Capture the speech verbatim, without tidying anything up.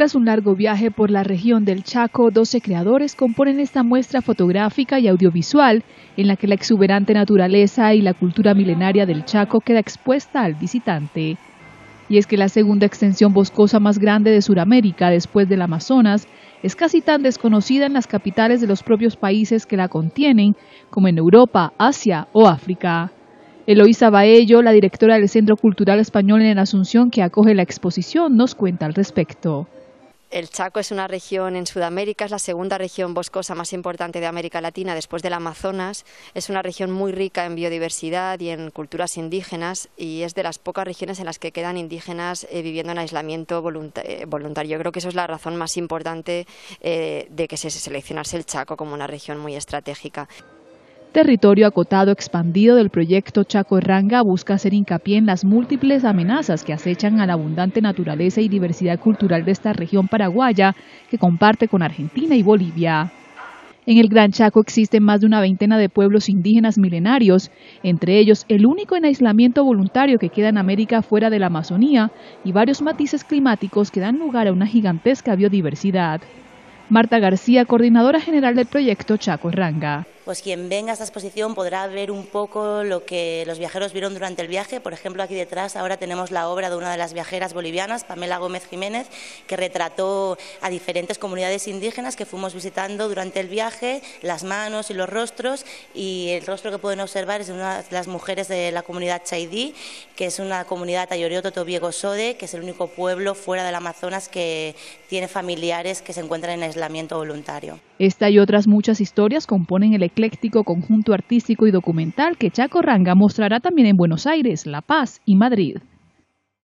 Tras un largo viaje por la región del Chaco, doce creadores componen esta muestra fotográfica y audiovisual en la que la exuberante naturaleza y la cultura milenaria del Chaco queda expuesta al visitante. Y es que la segunda extensión boscosa más grande de Sudamérica, después del Amazonas, es casi tan desconocida en las capitales de los propios países que la contienen como en Europa, Asia o África. Eloísa Baello, la directora del Centro Cultural Español en Asunción que acoge la exposición, nos cuenta al respecto. El Chaco es una región en Sudamérica, es la segunda región boscosa más importante de América Latina después del Amazonas. Es una región muy rica en biodiversidad y en culturas indígenas y es de las pocas regiones en las que quedan indígenas eh, viviendo en aislamiento voluntario. Yo creo que eso es la razón más importante eh, de que se seleccionase el Chaco como una región muy estratégica. Territorio acotado expandido del proyecto Chaco Ranga busca hacer hincapié en las múltiples amenazas que acechan a la abundante naturaleza y diversidad cultural de esta región paraguaya que comparte con Argentina y Bolivia. En el Gran Chaco existen más de una veintena de pueblos indígenas milenarios, entre ellos el único en aislamiento voluntario que queda en América fuera de la Amazonía y varios matices climáticos que dan lugar a una gigantesca biodiversidad. Marta García, coordinadora general del proyecto Chaco Ranga. Pues quien venga a esta exposición podrá ver un poco lo que los viajeros vieron durante el viaje. Por ejemplo, aquí detrás ahora tenemos la obra de una de las viajeras bolivianas, Pamela Gómez Jiménez, que retrató a diferentes comunidades indígenas que fuimos visitando durante el viaje, las manos y los rostros, y el rostro que pueden observar es de una de las mujeres de la comunidad Chaidí, que es una comunidad Ayorioto Tobiego Sode, que es el único pueblo fuera del Amazonas que tiene familiares que se encuentran en aislamiento voluntario. Esta y otras muchas historias componen el ecléctico conjunto artístico y documental que Chaco Ranga mostrará también en Buenos Aires, La Paz y Madrid.